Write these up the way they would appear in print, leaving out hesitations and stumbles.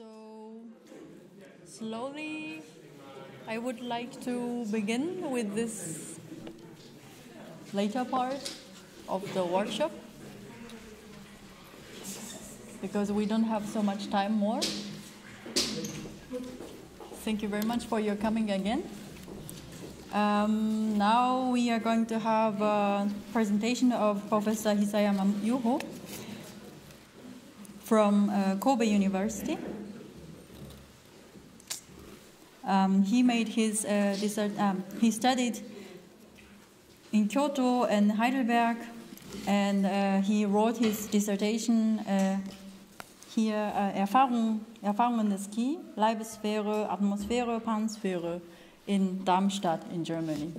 So slowly, I would like to begin with this later part of the workshop because we don't have so much time more. Thank you very much for your coming again. Now we are going to have a presentation of Professor Hisayama Yuho from Kobe University. He made his he studied in Kyoto and Heidelberg, and he wrote his dissertation hier Erfahrungen des Ski, Leibesphäre, Atmosphäre, Pansphäre in Darmstadt in Germany.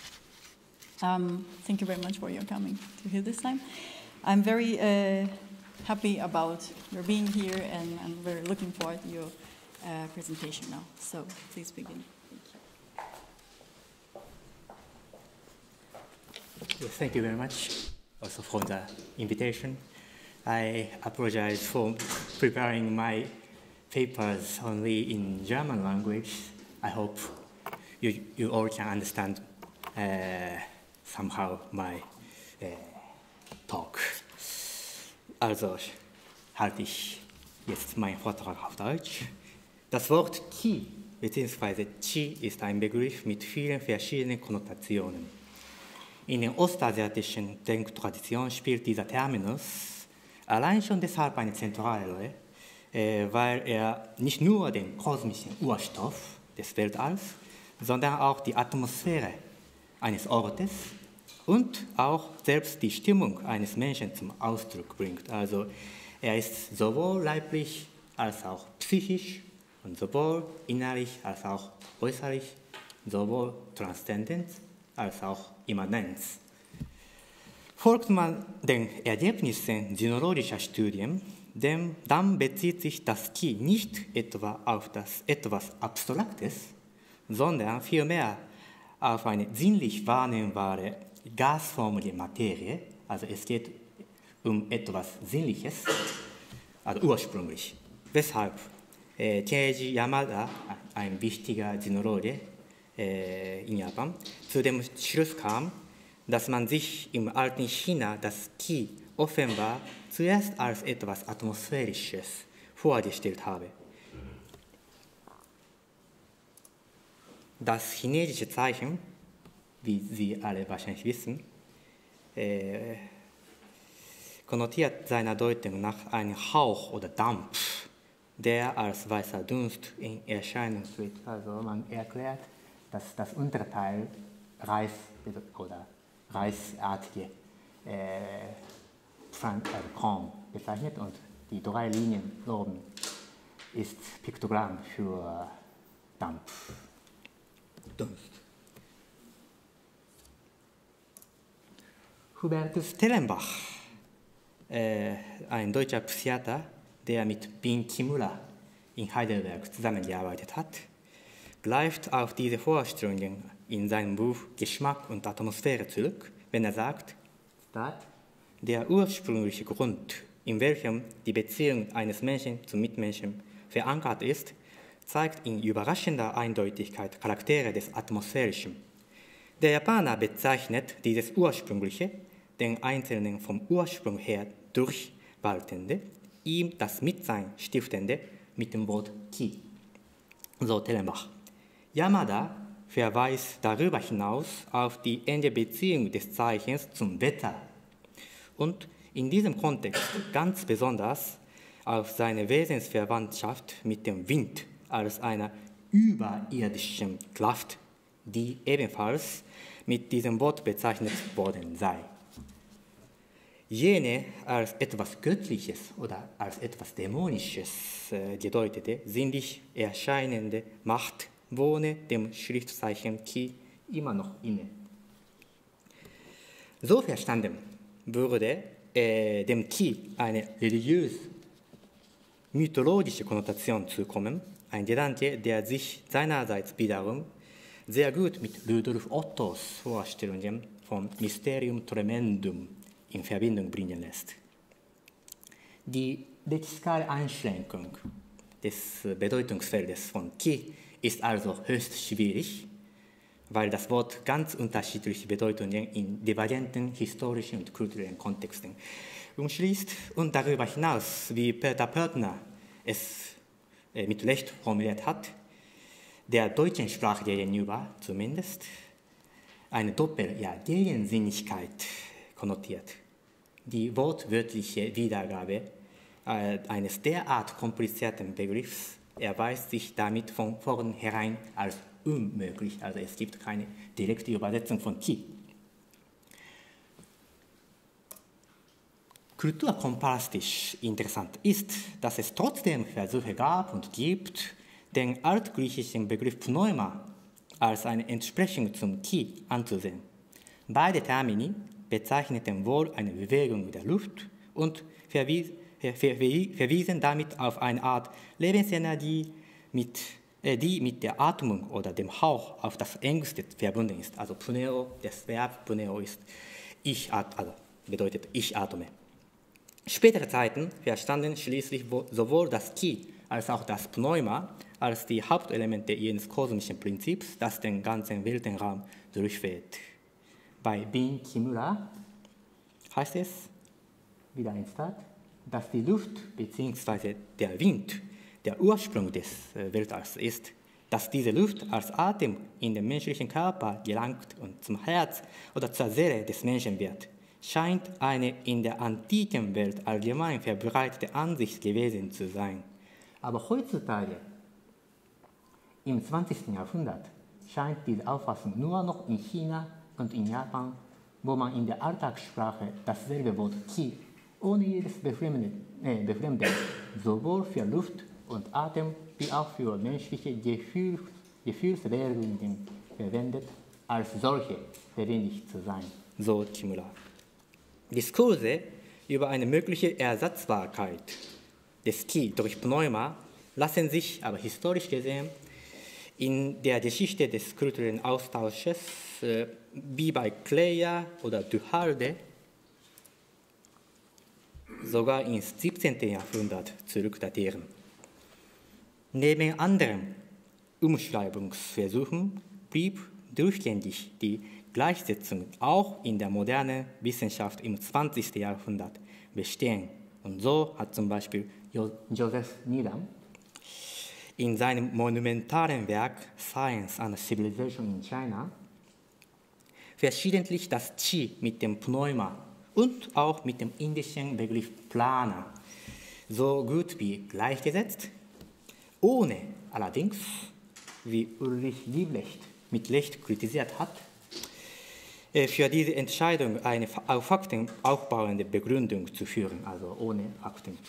Thank you very much for your coming to here this time. I'm very happy about your being here, and I'm very looking forward to your presentation now. So please begin. Yes, thank you very much also for the invitation. I apologize for preparing my papers only in German language. I hope you all can understand somehow my talk. Also halte ich jetzt meinen Vortrag auf Deutsch. Das Wort Ki bzw. Qi ist ein Begriff mit vielen verschiedenen Konnotationen. In den ostasiatischen Denktraditionen spielt dieser Terminus allein schon deshalb eine zentrale Rolle, weil er nicht nur den kosmischen Urstoff des Weltalls, sondern auch die Atmosphäre eines Ortes und auch selbst die Stimmung eines Menschen zum Ausdruck bringt. Also er ist sowohl leiblich als auch psychisch und sowohl innerlich als auch äußerlich, sowohl transzendent als auch Immanenz. Folgt man den Ergebnissen sinologischer Studien, dann bezieht sich das Ki nicht etwa auf das etwas Abstraktes, sondern vielmehr auf eine sinnlich wahrnehmbare gasförmige Materie. Also es geht um etwas Sinnliches, also ursprünglich. Weshalb Keiji Yamada, ein wichtiger Sinologe in Japan, zu dem Schluss kam, dass man sich im alten China das Ki offenbar zuerst als etwas Atmosphärisches vorgestellt habe. Das chinesische Zeichen, wie Sie alle wahrscheinlich wissen, konnotiert seiner Deutung nach einem Hauch oder Dampf, der als weißer Dunst in Erscheinung tritt. Also man erklärt, dass das Unterteil Reis oder reisartige Korn bezeichnet und die 3 Linien oben ist Piktogramm für Dampf. Dunst. Hubertus Tellenbach, ein deutscher Psychiater, der mit Bin Kimura in Heidelberg zusammengearbeitet hat, greift auf diese Vorstellungen in seinem Buch Geschmack und Atmosphäre zurück, wenn er sagt, der ursprüngliche Grund, in welchem die Beziehung eines Menschen zum Mitmenschen verankert ist, zeigt in überraschender Eindeutigkeit Charaktere des Atmosphärischen. Der Japaner bezeichnet dieses Ursprüngliche, den Einzelnen vom Ursprung her durchwaltende, ihm das Mitsein stiftende, mit dem Wort Ki. So Tellenbach. Yamada verweist darüber hinaus auf die enge Beziehung des Zeichens zum Wetter und in diesem Kontext ganz besonders auf seine Wesensverwandtschaft mit dem Wind als einer überirdischen Kraft, die ebenfalls mit diesem Wort bezeichnet worden sei. Jene als etwas Göttliches oder als etwas Dämonisches gedeutete, sinnlich erscheinende Macht wohne dem Schriftzeichen Ki immer noch inne. So verstanden würde dem Ki eine religiös-mythologische Konnotation zukommen, ein Gedanke, der sich seinerseits wiederum sehr gut mit Rudolf Ottos Vorstellungen vom Mysterium Tremendum in Verbindung bringen lässt. Die lexikale Einschränkung des Bedeutungsfeldes von Qi ist also höchst schwierig, weil das Wort ganz unterschiedliche Bedeutungen in divergenten historischen und kulturellen Kontexten umschließt und darüber hinaus, wie Peter Pörtner es mit Recht formuliert hat, der deutschen Sprache gegenüber zumindest eine Doppel-Gegensinnigkeit konnotiert. Die wortwörtliche Wiedergabe eines derart komplizierten Begriffs erweist sich damit von vornherein als unmöglich. Also es gibt keine direkte Übersetzung von Qi. Kulturkomparastisch interessant ist, dass es trotzdem Versuche gab und gibt, den altgriechischen Begriff Pneuma als eine Entsprechung zum Qi anzusehen. Beide Termini bezeichneten wohl eine Bewegung der Luft und verwiesen damit auf eine Art Lebensenergie, die mit der Atmung oder dem Hauch auf das engste verbunden ist. Also Pneo, das Verb Pneo ist bedeutet ich atme. Spätere Zeiten verstanden schließlich sowohl das Qi als auch das Pneuma als die Hauptelemente jenes kosmischen Prinzips, das den ganzen Weltenraum durchweht. Bei Bin Kimura heißt es, wieder ein Zitat, dass die Luft bzw. der Wind der Ursprung des Weltalls ist, dass diese Luft als Atem in den menschlichen Körper gelangt und zum Herz oder zur Seele des Menschen wird, scheint eine in der antiken Welt allgemein verbreitete Ansicht gewesen zu sein. Aber heutzutage, im 20. Jahrhundert, scheint diese Auffassung nur noch in China und in Japan, wo man in der Alltagssprache dasselbe Wort Qi ohne jedes Befremden sowohl für Luft und Atem wie auch für menschliche Gefühlsregungen verwendet, als solche verwendet zu sein. So Kimura. Diskurse über eine mögliche Ersatzbarkeit des Qi durch Pneuma lassen sich aber historisch gesehen in der Geschichte des kulturellen Austausches wie bei Kleja oder Duhalde sogar ins 17. Jahrhundert zurückdatieren. Neben anderen Umschreibungsversuchen blieb durchgängig die Gleichsetzung auch in der modernen Wissenschaft im 20. Jahrhundert bestehen. Und so hat zum Beispiel Joseph Needham in seinem monumentalen Werk Science and Civilization in China verschiedentlich das Qi mit dem Pneuma und auch mit dem indischen Begriff Prana so gut wie gleichgesetzt, ohne allerdings, wie Ulrich Liebrecht mit Recht kritisiert hat, für diese Entscheidung eine auf Fakten aufbauende Begründung zu führen, also ohne Fakten.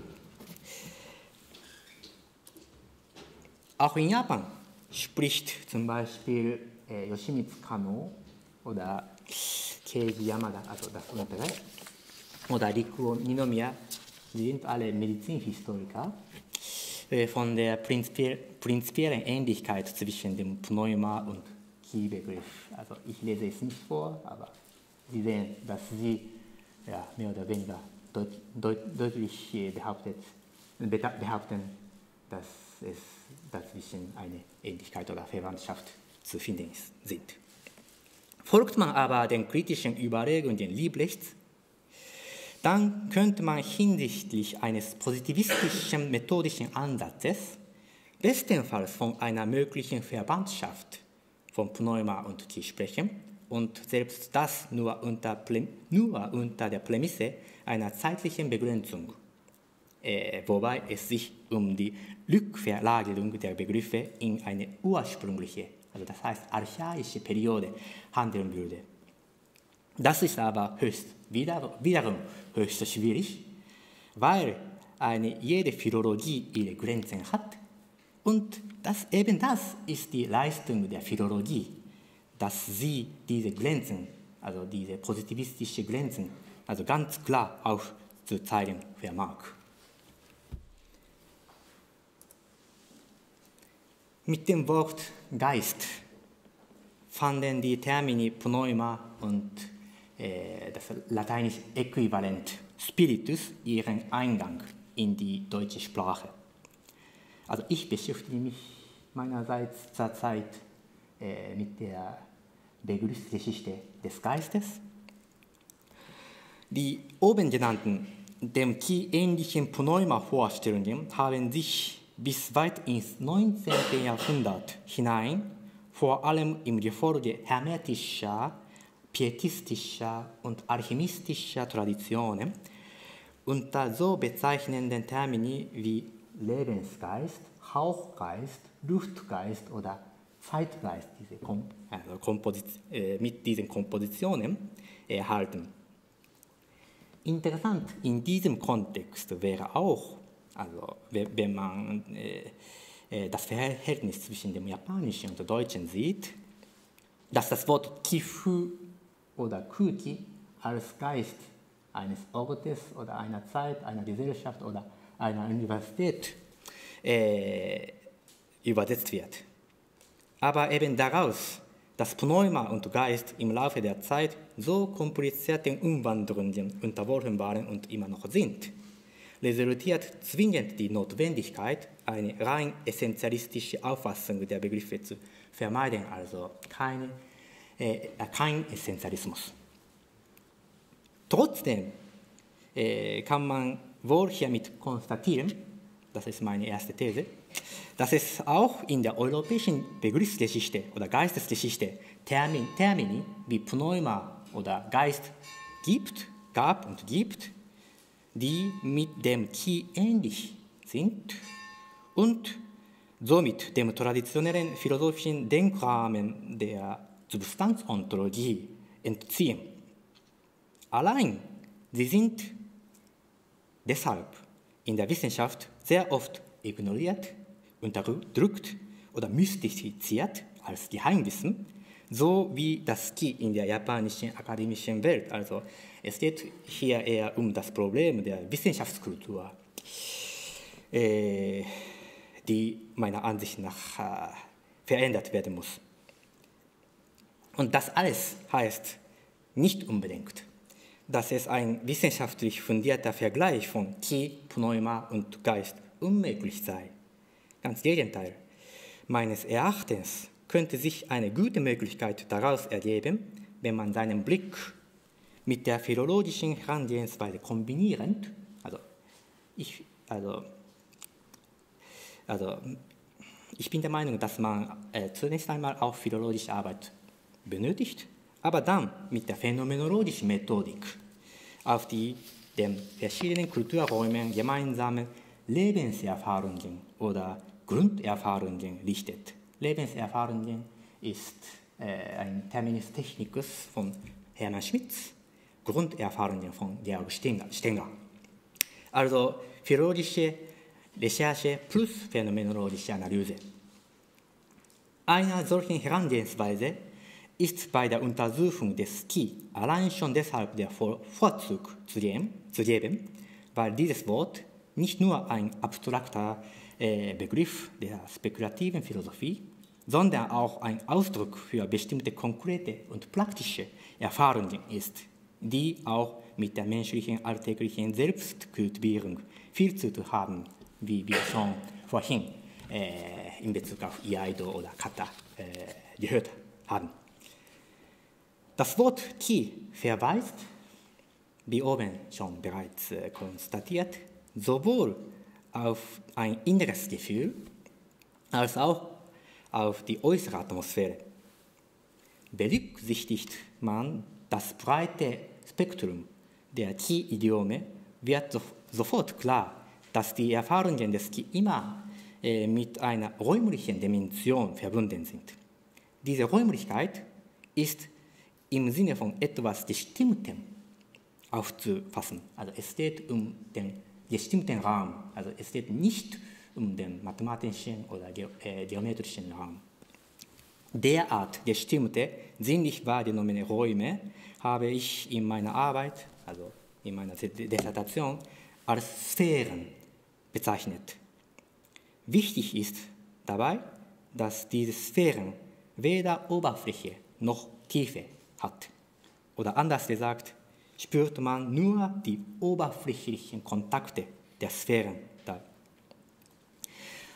Auch in Japan spricht zum Beispiel Yoshimitsu Kano oder Keiji Yamada, also das untere, oder Rikuo Ninomiya, die sind alle Medizinhistoriker, von der prinzipiellen Ähnlichkeit zwischen dem Pneuma und Qi-Begriff. Also ich lese es nicht vor, aber Sie sehen, dass sie mehr oder weniger deutlich behaupten, dass es dazwischen eine Ähnlichkeit oder Verwandtschaft zu finden sind. Folgt man aber den kritischen Überlegungen Liebrechts, dann könnte man hinsichtlich eines positivistischen methodischen Ansatzes bestenfalls von einer möglichen Verwandtschaft von Pneuma und Qi sprechen und selbst das nur unter der Prämisse einer zeitlichen Begrenzung, wobei es sich um die Rückverlagerung der Begriffe in eine ursprüngliche, also das heißt archaische Periode handeln würde. Das ist aber wiederum höchst schwierig, weil jede Philologie ihre Grenzen hat und das ist die Leistung der Philologie, dass sie diese Grenzen, also diese positivistischen Grenzen, also ganz klar aufzuzeigen vermag. Mit dem Wort Geist fanden die Termini Pneuma und das lateinische Äquivalent Spiritus ihren Eingang in die deutsche Sprache. Also ich beschäftige mich meinerseits zurzeit mit der Begriffsgeschichte des Geistes. Die oben genannten, dem Qi ähnlichen Pneuma-Vorstellungen haben sich bis weit ins 19. Jahrhundert hinein, vor allem im Gefolge hermetischer, pietistischer und alchemistischer Traditionen, unter so bezeichnenden Termini wie Lebensgeist, Hauchgeist, Luftgeist oder Zeitgeist mit diesen Kompositionen erhalten. Interessant in diesem Kontext wäre auch, also wenn man das Verhältnis zwischen dem Japanischen und dem Deutschen sieht, dass das Wort Kifu oder Kuki als Geist eines Ortes oder einer Zeit, einer Gesellschaft oder einer Universität übersetzt wird. Aber eben daraus, dass Pneuma und Geist im Laufe der Zeit so komplizierten Umwandlungen unterworfen waren und immer noch sind, resultiert zwingend die Notwendigkeit, eine rein essentialistische Auffassung der Begriffe zu vermeiden, also kein Essentialismus. Trotzdem kann man wohl hiermit konstatieren, das ist meine erste These, dass es auch in der europäischen Begriffsgeschichte oder Geistesgeschichte Termini wie Pneuma oder Geist gab und gibt, die mit dem Qi ähnlich sind und somit dem traditionellen philosophischen Denkrahmen der Substanzontologie entziehen. Allein sie sind deshalb in der Wissenschaft sehr oft ignoriert, unterdrückt oder mystifiziert als Geheimwissen, so wie das Qi in der japanischen akademischen Welt. Also es geht hier eher um das Problem der Wissenschaftskultur, die meiner Ansicht nach verändert werden muss. Und das alles heißt nicht unbedingt, dass es ein wissenschaftlich fundierter Vergleich von Qi, Pneuma und Geist unmöglich sei. Ganz im Gegenteil. Meines Erachtens könnte sich eine gute Möglichkeit daraus ergeben, wenn man seinen Blick mit der philologischen Herangehensweise kombinierend, ich bin der Meinung, dass man zunächst einmal auch philologische Arbeit benötigt, aber dann mit der phänomenologischen Methodik auf die den verschiedenen Kulturräumen gemeinsame Lebenserfahrungen oder Grunderfahrungen richtet. Lebenserfahrungen ist ein Terminus technicus von Hermann Schmitz, Grunderfahrungen von Georg Stenger. Also philologische Recherche plus phänomenologische Analyse. Einer solchen Herangehensweise ist bei der Untersuchung des Qi allein schon deshalb der Vorzug zu geben, weil dieses Wort nicht nur ein abstrakter Begriff der spekulativen Philosophie, sondern auch ein Ausdruck für bestimmte konkrete und praktische Erfahrungen ist, die auch mit der menschlichen alltäglichen Selbstkultivierung viel zu tun haben, wie wir schon vorhin in Bezug auf Iaido oder Kata gehört haben. Das Wort Qi verweist, wie oben schon bereits konstatiert, sowohl auf ein inneres Gefühl als auch auf die äußere Atmosphäre. Berücksichtigt man das breite Spektrum der Qi-Idiome, wird sofort klar, dass die Erfahrungen des Qi immer mit einer räumlichen Dimension verbunden sind. Diese Räumlichkeit ist im Sinne von etwas Bestimmtem aufzufassen. Also es geht um den bestimmten Raum. Also es geht nicht um den mathematischen oder geometrischen Raum. Derart bestimmte, sinnlich wahrgenommene Räume habe ich in meiner Arbeit, also in meiner Dissertation, als Sphären bezeichnet. Wichtig ist dabei, dass diese Sphären weder Oberfläche noch Tiefe hat. Oder anders gesagt, spürt man nur die oberflächlichen Kontakte der Sphären da.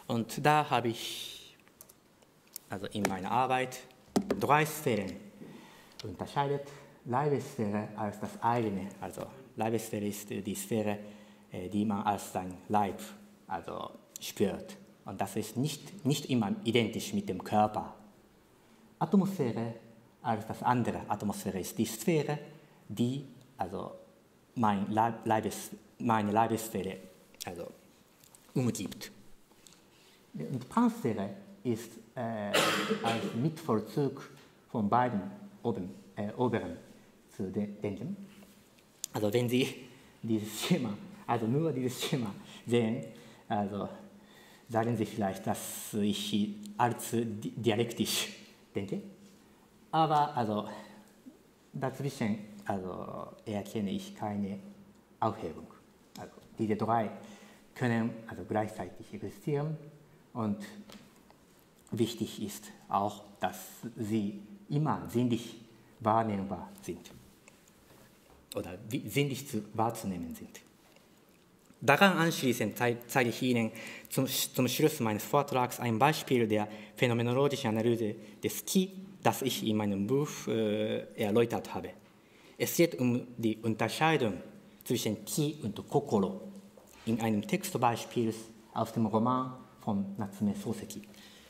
Und da habe ich also in meiner Arbeit 3 Sphären unterscheidet. Leibessphäre als das eigene, also Leibessphäre ist die Sphäre, die man als sein Leib also spürt. Und das ist nicht immer identisch mit dem Körper. Atmosphäre als das andere. Atmosphäre ist die Sphäre, die also meine Leibessphäre also umgibt. Und Pransphäre ist als Mitvollzug von beiden oberen zu denken. Also wenn Sie dieses Schema, also nur dieses Schema sehen, also sagen Sie vielleicht, dass ich allzu dialektisch denke. Aber also dazwischen also erkenne ich keine Aufhebung. Also diese 3 können also gleichzeitig existieren und wichtig ist auch, dass sie immer sinnlich wahrnehmbar sind oder sinnlich wahrzunehmen sind. Daran anschließend zeige ich Ihnen zum Schluss meines Vortrags ein Beispiel der phänomenologischen Analyse des Ki, das ich in meinem Buch erläutert habe. Es geht um die Unterscheidung zwischen Ki und Kokoro in einem Textbeispiel aus dem Roman von Natsume Soseki.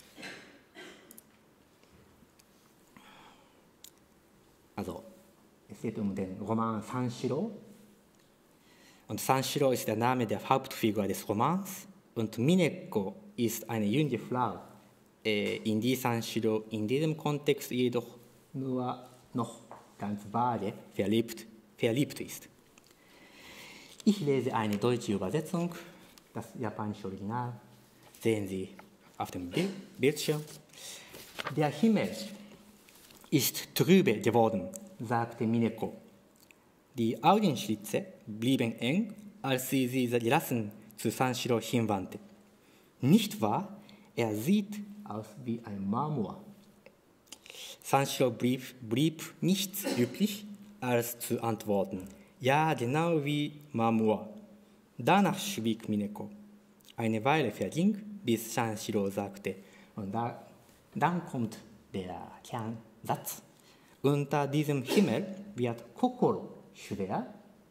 Also, es geht um den Roman Sanshiro. Und Sanshiro ist der Name der Hauptfigur des Romans. Und Mineko ist eine junge Frau, in die Sanshiro in diesem Kontext jedoch nur noch ganz vage verliebt ist. Ich lese eine deutsche Übersetzung, das japanische Original sehen Sie auf dem Bildschirm. Der Himmel ist trübe geworden, sagte Mineko. Die Augenschlitze blieben eng, als sie gelassen zu Sanshiro hinwandte. Nicht wahr? Er sieht aus wie ein Marmor. Sanshiro blieb nichts übrig, als zu antworten. Ja, genau wie Marmor. Danach schwieg Mineko. Eine Weile verging, bis Sanshiro sagte, und dann kommt der Kernsatz. Unter diesem Himmel wird Kokoro schwer,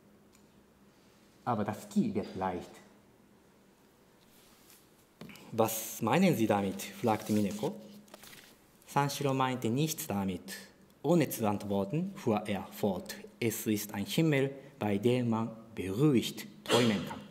aber das Ki wird leicht. Was meinen Sie damit? Fragte Mineko. Sanshiro meinte nichts damit. Ohne zu antworten, fuhr er fort. Es ist ein Himmel, bei dem man beruhigt träumen kann.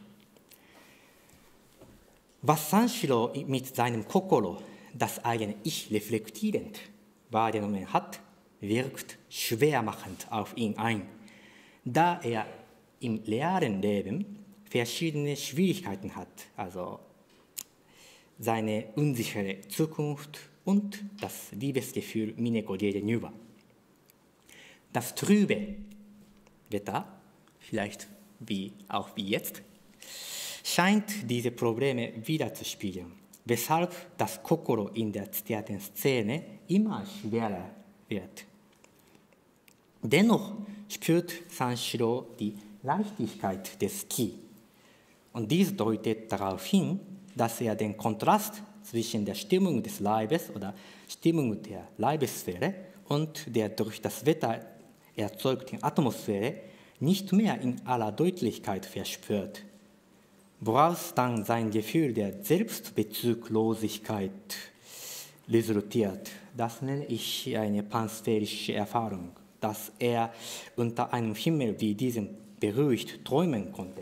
Was Sanshiro mit seinem Kokoro, das eigene Ich reflektierend wahrgenommen hat, wirkt schwermachend auf ihn ein, da er im realen Leben verschiedene Schwierigkeiten hat, also seine unsichere Zukunft und das Liebesgefühl Mineko gegenüber. Das trübe Wetter, vielleicht auch wie jetzt, scheint diese Probleme widerzuspiegeln, weshalb das Kokoro in der zitierten Szene immer schwerer wird. Dennoch spürt Sanshiro die Leichtigkeit des Ki. Und dies deutet darauf hin, dass er den Kontrast zwischen der Stimmung des Leibes oder Stimmung der Leibessphäre und der durch das Wetter erzeugten Atmosphäre nicht mehr in aller Deutlichkeit verspürt, woraus dann sein Gefühl der Selbstbezuglosigkeit resultiert. Das nenne ich eine pansphärische Erfahrung, dass er unter einem Himmel wie diesem beruhigt träumen konnte.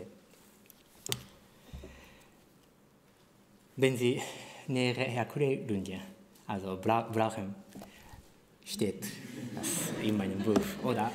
Wenn Sie nähere Erklärungen also brauchen, steht das in meinem Buch, oder?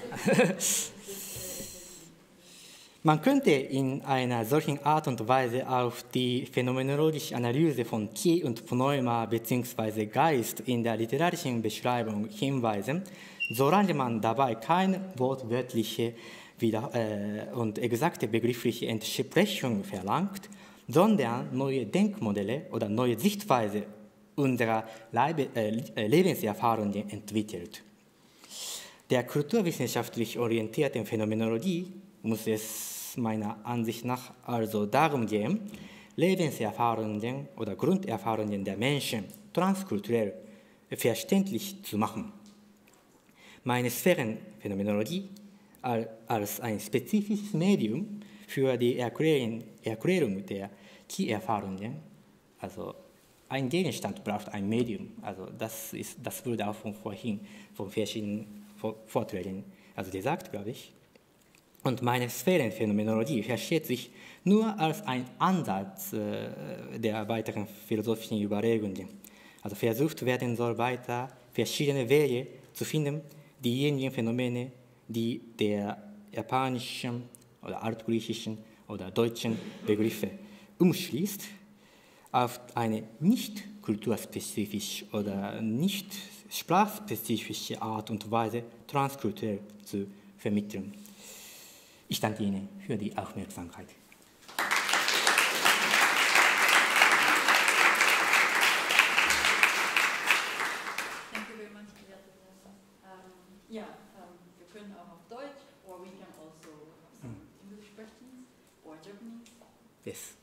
Man könnte in einer solchen Art und Weise auf die phänomenologische Analyse von Ki und Pneuma bzw. Geist in der literarischen Beschreibung hinweisen, solange man dabei keine wortwörtliche und exakte begriffliche Entsprechung verlangt, sondern neue Denkmodelle oder neue Sichtweise unserer Lebenserfahrungen entwickelt. Der kulturwissenschaftlich orientierten Phänomenologie muss es meiner Ansicht nach also darum gehen, Lebenserfahrungen oder Grunderfahrungen der Menschen transkulturell verständlich zu machen. Meine Sphärenphänomenologie als ein spezifisches Medium für die Erklärung der Ki-Erfahrungen, also ein Gegenstand braucht ein Medium, also das wurde auch von verschiedenen Vorträgen gesagt, glaube ich. Und meine Sphärenphänomenologie versteht sich nur als ein Ansatz der weiteren philosophischen Überlegungen. Also versucht werden soll weiter verschiedene Wege zu finden, diejenigen Phänomene, die der japanischen oder altgriechischen oder deutschen Begriffe umschließt, auf eine nicht kulturspezifische oder nicht sprachspezifische Art und Weise transkulturell zu vermitteln. Ich danke Ihnen für die Aufmerksamkeit. Thank you very much, wir können auch auf Deutsch, or we can also have some English questions, or Japanese. Yes.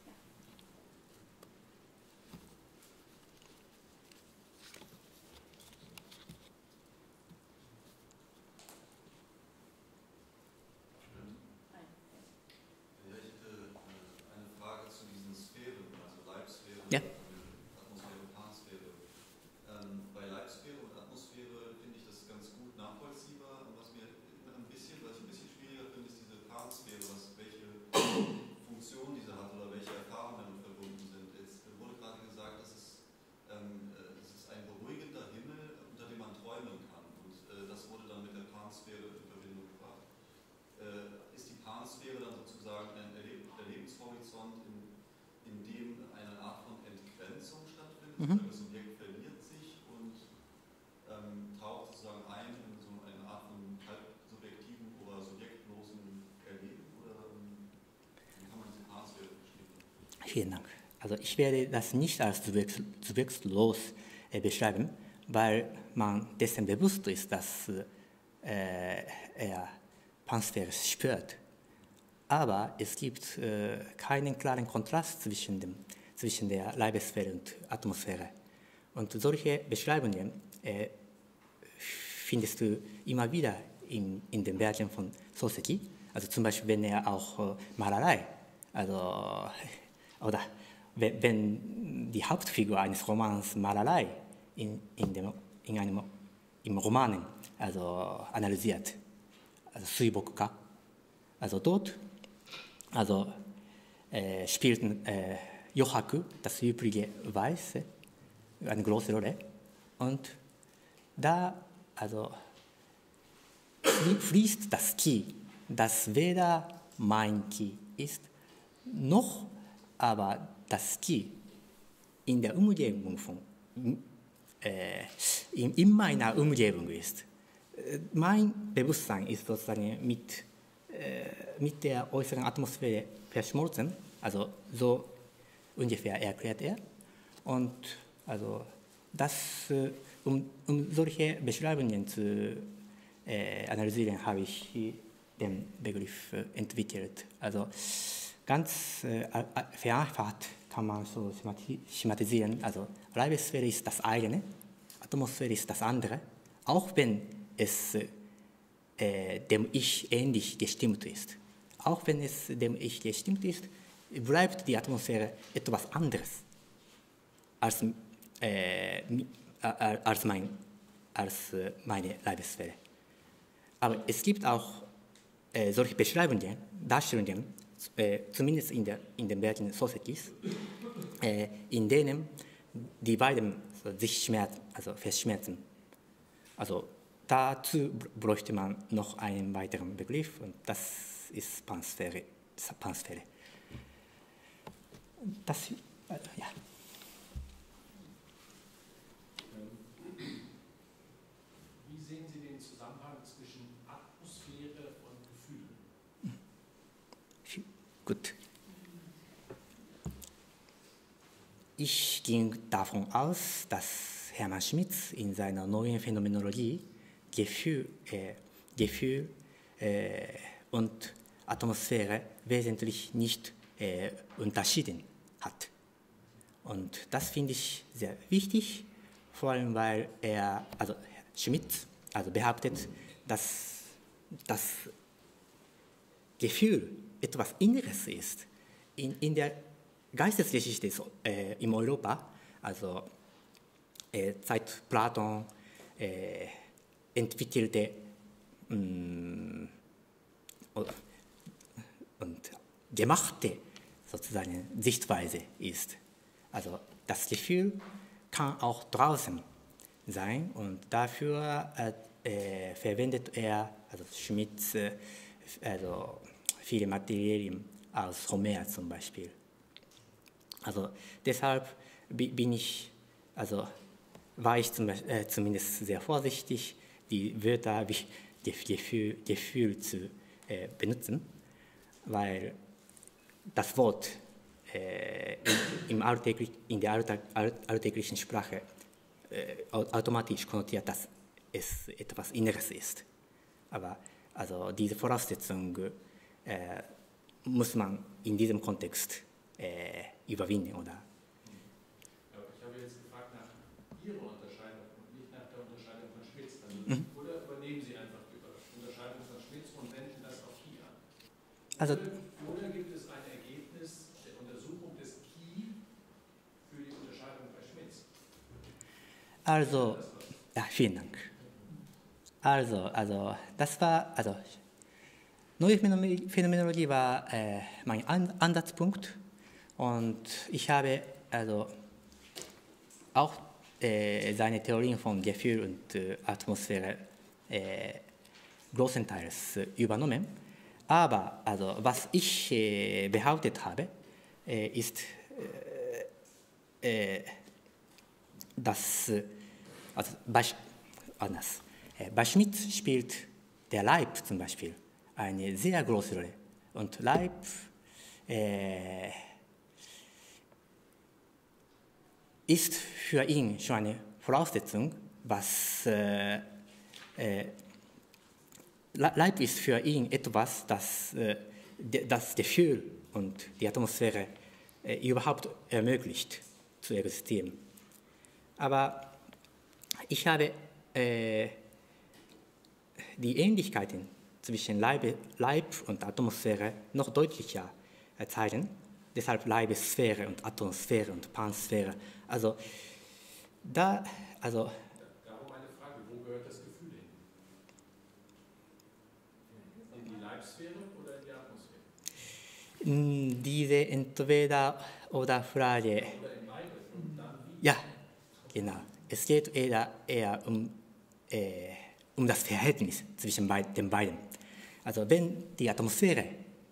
Ja. Atmosphäre und Pansphäre. Bei Leibsphäre und Atmosphäre finde ich das ganz gut nachvollziehbar. Was ich ein bisschen schwieriger finde, ist diese Pansphäre, welche Funktion diese hat oder welche Erfahrungen damit verbunden sind. Jetzt wurde gerade gesagt, dass es ist ein beruhigender Himmel, unter dem man träumen kann. Und das wurde dann mit der Pansphäre in Verbindung gebracht. Ist die Pansphäre dann sozusagen ein Erlebenshorizont, in dem eine Art von Entgrenzung stattfindet? Das Subjekt verliert sich und taucht sozusagen ein in so eine Art von halb subjektiven oder subjektlosen Erleben? Oder wie kann man diese Pansphäre verstehen? Vielen Dank. Also ich werde das nicht als subjektlos beschreiben, weil man dessen bewusst ist, dass er Pansphäre spürt. Aber es gibt keinen klaren Kontrast zwischen der Leibesphäre und Atmosphäre. Und solche Beschreibungen findest du immer wieder in den Werken von Soseki. Also zum Beispiel, wenn er auch Malerei, oder wenn die Hauptfigur eines Romans Malerei im Roman analysiert, also Suiboku-ka, also dort spielt Yohaku, das übrige Weiße, eine große Rolle. Und da fließt das Ki, das weder mein Ki ist, noch aber das Ki in der Umgebung in meiner Umgebung ist. Mein Bewusstsein ist sozusagen mit der äußeren Atmosphäre verschmolzen, also so ungefähr erklärt er. Und um solche Beschreibungen zu analysieren, habe ich den Begriff entwickelt. Also ganz vereinfacht kann man so schematisieren. Also Leibesphäre ist das eine, Atmosphäre ist das andere, auch wenn es dem Ich ähnlich gestimmt ist. Auch wenn es dem Ich gestimmt ist, bleibt die Atmosphäre etwas anderes als meine Leibesphäre. Aber es gibt auch solche Beschreibungen, Darstellungen, zumindest in den Werken Sosekis, in denen die beiden sich verschmerzen. Also dazu bräuchte man noch einen weiteren Begriff, und das ist Pansphäre. Das, ja. Wie sehen Sie den Zusammenhang zwischen Atmosphäre und Gefühl? Gut. Ich ging davon aus, dass Hermann Schmitz in seiner neuen Phänomenologie Gefühl und Atmosphäre wesentlich nicht unterschieden hat. Und das finde ich sehr wichtig, vor allem weil also Schmidt, also behauptet, dass das Gefühl etwas Inneres ist. In der Geistesgeschichte in Europa, also seit Platon entwickelte und gemachte sozusagen Sichtweise ist. Also das Gefühl kann auch draußen sein und dafür verwendet also Schmidt also viele Materialien aus Homer zum Beispiel. Also deshalb war ich zumindest sehr vorsichtig, die Wörter wie Gefühl zu benutzen, weil das Wort in der alltäglichen Sprache automatisch konnotiert, dass es etwas Inneres ist. Aber also diese Voraussetzung muss man in diesem Kontext überwinden, oder? Ja, ich habe jetzt gefragt nach Ihrer Unterscheidung und nicht nach der Unterscheidung von Schmitz. Oder übernehmen Sie einfach die Unterscheidung von Schmitz und wenden das auf Ki an? Also, oder gibt es ein Ergebnis der Untersuchung des Ki für die Unterscheidung bei Schmitz? also, ja, vielen Dank. Also das war, neue Phänomenologie war mein Ansatzpunkt und ich habe also auch seine Theorien von Gefühl und Atmosphäre großenteils übernommen. Aber also, was ich behauptet habe, ist, dass anders. Bei Schmidt spielt der Leib zum Beispiel eine sehr große Rolle. Und Leib ist für ihn schon eine Voraussetzung, Leib ist für ihn etwas, das das Gefühl und die Atmosphäre überhaupt ermöglicht zu existieren. Aber ich habe die Ähnlichkeiten zwischen Leib und Atmosphäre noch deutlicher zeigen. Deshalb Leibesphäre und Atmosphäre und Pansphäre. Darum eine Frage, wo gehört das Gefühl hin? In die Leibsphäre oder in die Atmosphäre? Diese Entweder-oder-Frage. Oder in beide? Und dann wie? Ja, genau. Es geht eher um das Verhältnis zwischen den beiden. Also wenn die Atmosphäre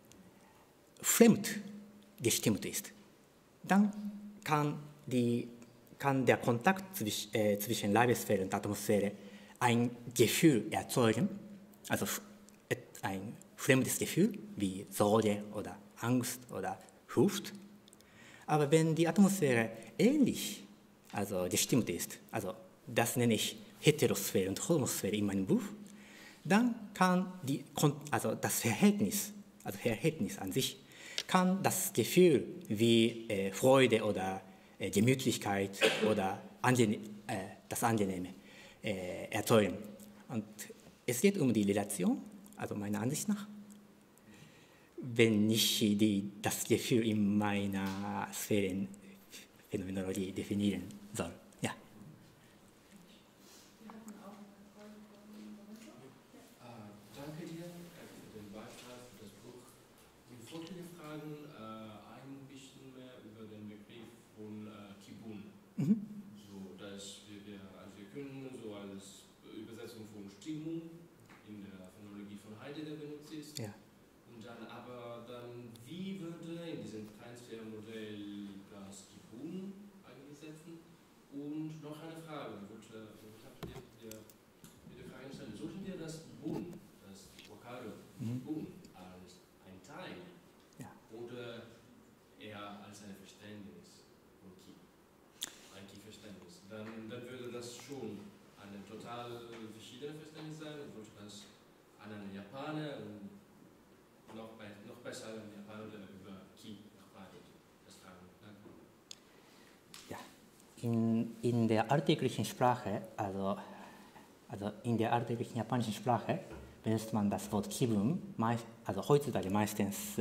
fremd gestimmt ist, dann kann der Kontakt zwischen Leibesphäre und Atmosphäre ein Gefühl erzeugen, also ein fremdes Gefühl wie Sorge oder Angst oder Furcht. Aber wenn die Atmosphäre ähnlich gestimmt ist, also das nenne ich Heterosphäre und Homosphäre in meinem Buch, dann kann das Verhältnis an sich, kann das Gefühl wie Freude oder Gemütlichkeit oder das Angenehme erzeugen. Und es geht um die Relation, also meiner Ansicht nach, wenn ich das Gefühl in meiner Sphärenphänomenologie definieren soll. Ja. Danke dir für den Beitrag, für das Buch. Ich wollte dir fragen, ein bisschen mehr über den Begriff von Kibun. So, wir können so als Übersetzung von Stimmung in der Phänomenologie von Heidegger benutzt ist. Ja. Und dann wie würde in diesem Kleinsphärenmodell das Kibun eingesetzt? Und noch eine Frage, ich habe dir die Frage gestellt, sollten wir das Bun, das Vokabel Bun, als ein Teil oder eher als ein Verständnis von Ki, ein Ki-Verständnis? Dann würde das schon ein total verschiedenes Verständnis sein und würde das an einen Japaner und noch besser an einen Japaner, der über Ki nachfragt, das fragen. Danke. in der alltäglichen Sprache, also in der alltäglichen japanischen Sprache, benutzt man das Wort Kibun, also heutzutage meistens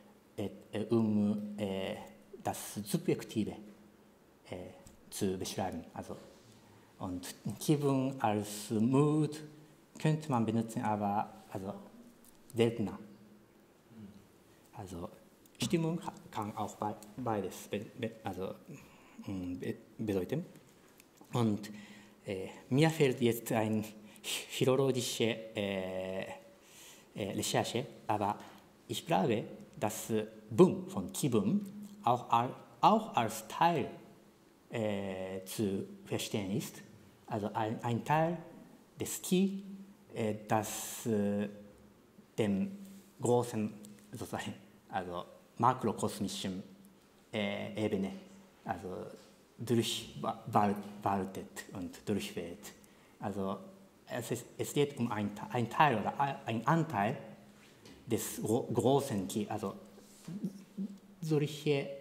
das Subjektive zu beschreiben. Also, und Kibun als Mood könnte man benutzen, aber seltener. Also Stimmung kann auch beides bedeuten. Und mir fehlt jetzt eine philologische Recherche, aber ich glaube, dass Bun von Kibun auch als Teil zu verstehen ist. Also ein Teil des Ki, das dem großen, sozusagen, also makrokosmischen Ebene, also durchwaltet und durchweht. Also es geht um ein Teil oder ein Anteil des großen Ki, also solche,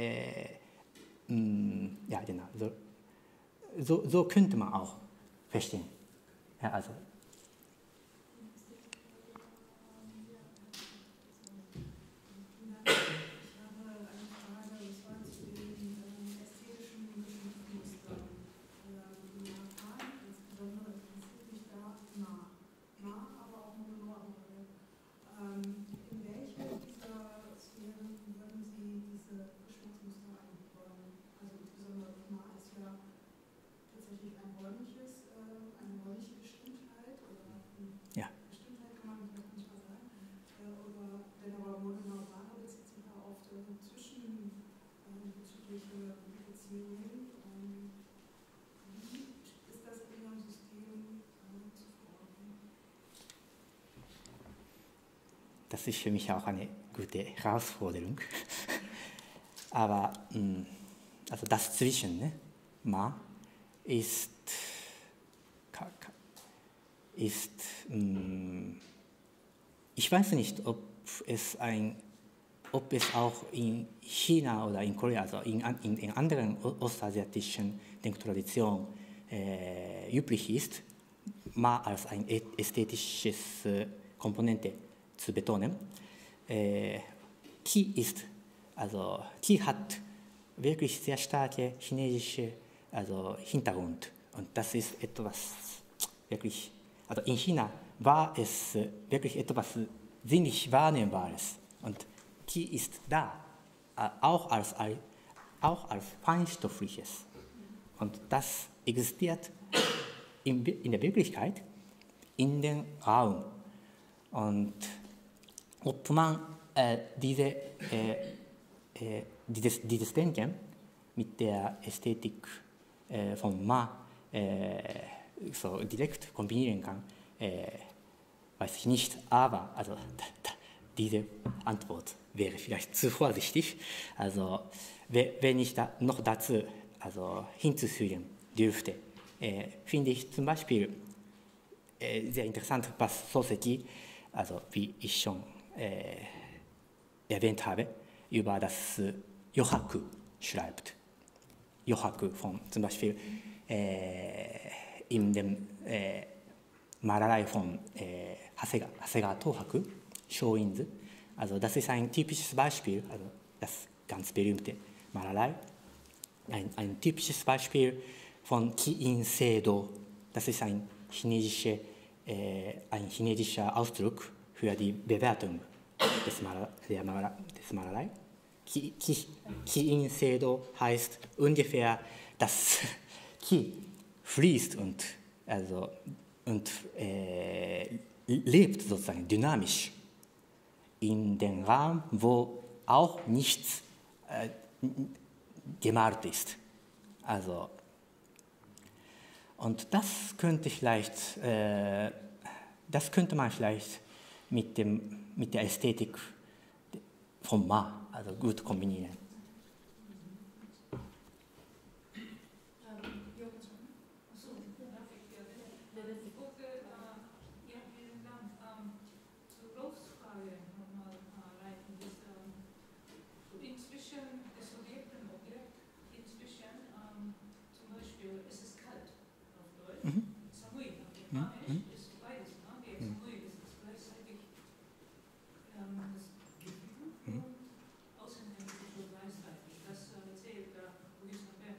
ja genau, so könnte man auch verstehen. Ja, also das ist für mich auch eine gute Herausforderung. Aber also das Zwischen, ne? Ma ist ich weiß nicht, ob es auch in China oder in Korea, also in anderen ostasiatischen Denktraditionen üblich ist, Ma als ein ästhetisches Komponente zu betonen. Ki hat wirklich sehr starke chinesische Hintergrund. Und das ist etwas wirklich, also in China war es wirklich etwas sinnlich Wahrnehmbares. Und Ki ist da, auch als Feinstoffliches. Und das existiert in der Wirklichkeit in dem Raum. Und ob man dieses Denken mit der Ästhetik von Ma so direkt kombinieren kann, weiß ich nicht. Aber diese Antwort wäre vielleicht zu vorsichtig. Also wenn ich da noch dazu hinzufügen dürfte, finde ich zum Beispiel sehr interessant, was Soseki, also wie ich schon erwähnt habe, über das Yohaku schreibt. Yohaku von zum Beispiel in dem Malerei von Hasegawa Tohaku, Shōinzu. Also das ist ein typisches Beispiel, also das ganz berühmte Malerei. Ein typisches Beispiel von Ki-in-Seido. Das ist ein chinesischer Ausdruck für die Bewertung des Malerei. Ki-in-Seido heißt ungefähr, dass Ki fließt und lebt sozusagen dynamisch in den Raum, wo auch nichts gemalt ist. Also, und das könnte man vielleicht mit der Ästhetik von Ma gut kombinieren. ist beides. Ne? Die Exponui, das ist gleichzeitig das Gefühl und außerhängig gleichzeitig. Das erzählt Augusta Berg.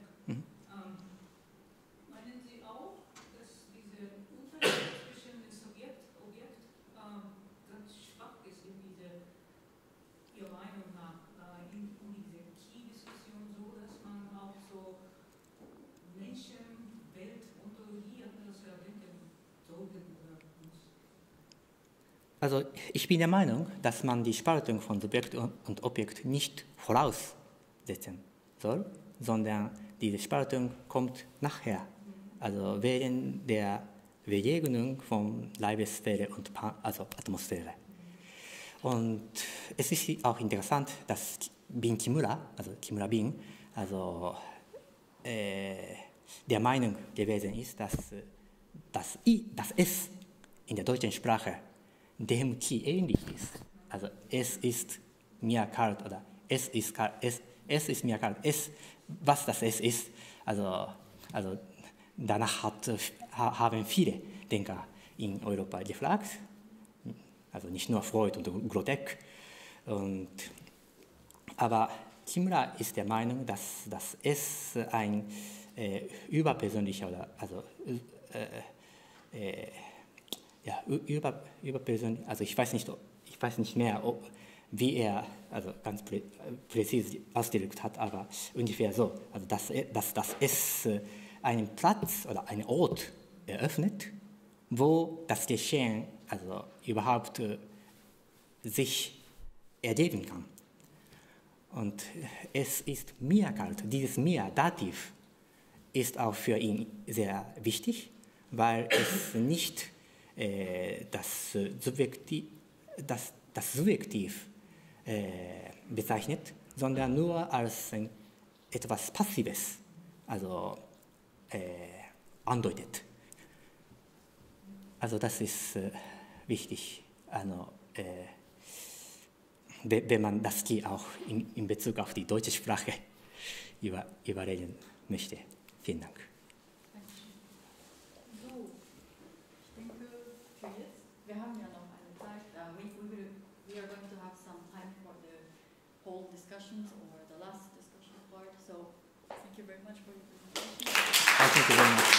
Meinen Sie auch, dass diese Unterschied zwischen dem Objekt ganz schwach ist in diese, Ihrer Meinung nach, in diese Key-Diskussion so, dass man auch so Menschen, Welt, Ontologie, das denken sollte oder muss? Also ich bin der Meinung, dass man die Spaltung von Subjekt und Objekt nicht voraussetzen soll, sondern diese Spaltung kommt nachher, also während der Begegnung von Leibesphäre und Atmosphäre. Und es ist auch interessant, dass Bin Kimura, also Kimura Bin, also der Meinung gewesen ist, dass das S in der deutschen Sprache dem Ki ähnlich ist. Also es ist mir kalt oder es ist kalt, es ist mir kalt, was das S ist. Also danach haben viele Denker in Europa gefragt, also nicht nur Freud und Grottek. Aber Kimura ist der Meinung, dass das S ein überpersönlicher oder überpersönlich, also ich weiß nicht mehr, wie er also ganz präzise ausgedrückt hat, aber ungefähr so, also dass das S einen Platz oder einen Ort eröffnet, wo das Geschehen also überhaupt sich ergeben kann. Und es ist mir kalt, dieses mir, Dativ, ist auch für ihn sehr wichtig, weil es nicht das Subjektiv bezeichnet, sondern nur als etwas Passives, also andeutet. Also das ist wichtig, also, wenn man das Ki auch in Bezug auf die deutsche Sprache überreden möchte. Vielen Dank. So, ich denke für jetzt, wir haben ja noch eine Zeit, we are going to have some time for the whole discussions or the last discussion part, so thank you very much for your presentation. Thank you very much.